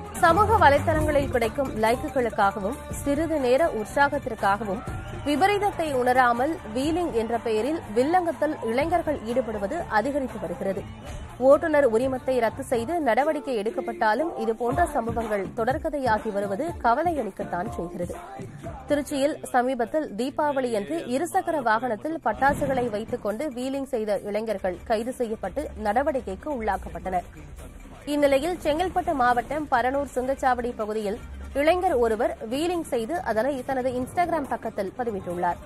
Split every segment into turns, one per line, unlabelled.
சமூக வலைதளங்களில் கிடைக்கும் லைக்குகளுக்காகவும் சிறிது நேர உற்சாகத்திற்காகவும் விபரீதத்தை உணராமல் வீலிங் என்ற பெயரில் வில்லங்கத்தில் இளைஞர்கள் ஈடுபடுவது அதிகரித்து வருகிறது. ஓட்டுநர் உரிமத்தை ரத்து செய்து நடவடிக்கை எடுக்கப்பட்டாலும் இதுபோன்ற சம்பவங்கள் தொடர்கதையாகி வருவது கவலையளிக்கத்தான் செய்கிறது. திருச்சியில் சமீபத்தில் தீபாவளியன்று இருசக்கர வாகனத்தில் பட்டாசுகளை வைத்துக் கொண்டு வீலிங் செய்த இளைஞர்கள் கைது செய்யப்பட்டு நடவடிக்கைக்கு உள்ளாக்கப்பட்டனர். இந்நிலையில் செங்கல்பட்டு மாவட்டம் பரனூர் சுங்கச்சாவடி பகுதியில் இளைஞர் ஒருவர் வீலிங் செய்து அதனை தனது இன்ஸ்டாகிராம் பக்கத்தில் பதிவிட்டுள்ளார்.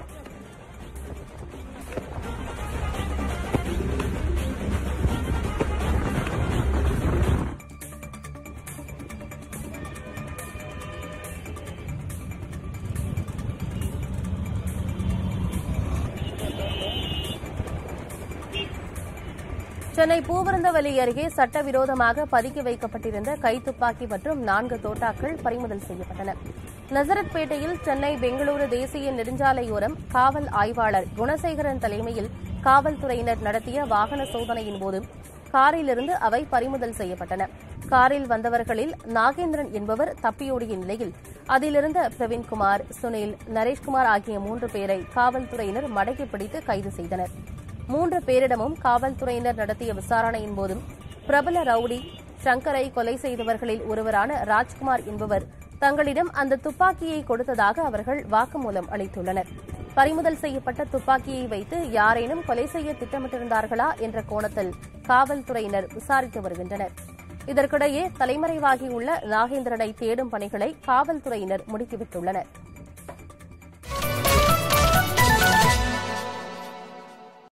சென்னை பூவிருந்தவல்லி அருகே சட்டவிரோதமாக பதுக்கி வைக்கப்பட்டிருந்த கைத்துப்பாக்கி மற்றும் 4 தோட்டாக்கள் பறிமுதல் செய்யப்பட்டன. நசரத்பேட்டையில் சென்னை பெங்களூரு தேசிய நெடுஞ்சாலையோரம் காவல் ஆய்வாளர் குணசேகரன் தலைமையில் காவல்துறையினர் நடத்திய வாகன சோதனையின் போது காரிலிருந்து அவை பறிமுதல் செய்யப்பட்டன. காரில் வந்தவர்களில் நாகேந்திரன் என்பவர் தப்பியோடிய நிலையில் அதிலிருந்த பிரவீன்குமார், சுனில், நரேஷ்குமார் ஆகிய 3 பேரை காவல்துறையினர் மடக்கி பிடித்து கைது செய்தனர். 3 பேரிடமும் காவல்துறையினர் நடத்திய விசாரணையின் போதும் பிரபல ரவுடி சங்கரை கொலை செய்தவர்களில் ஒருவரான ராஜ்குமார் என்பவர் தங்களிடம் அந்த துப்பாக்கியை கொடுத்ததாக அவர்கள் வாக்குமூலம் அளித்துள்ளனர். பறிமுதல் செய்யப்பட்ட துப்பாக்கியை வைத்து யாரேனும் கொலை செய்ய திட்டமிட்டிருந்தார்களா என்ற கோணத்தில் காவல்துறையினர் விசாரித்து வருகின்றனர். இதற்கிடையே தலைமறைவாகியுள்ள நாகேந்திரனை தேடும் பணிகளை காவல்துறையினர் முடுக்கிவிட்டுள்ளனர்.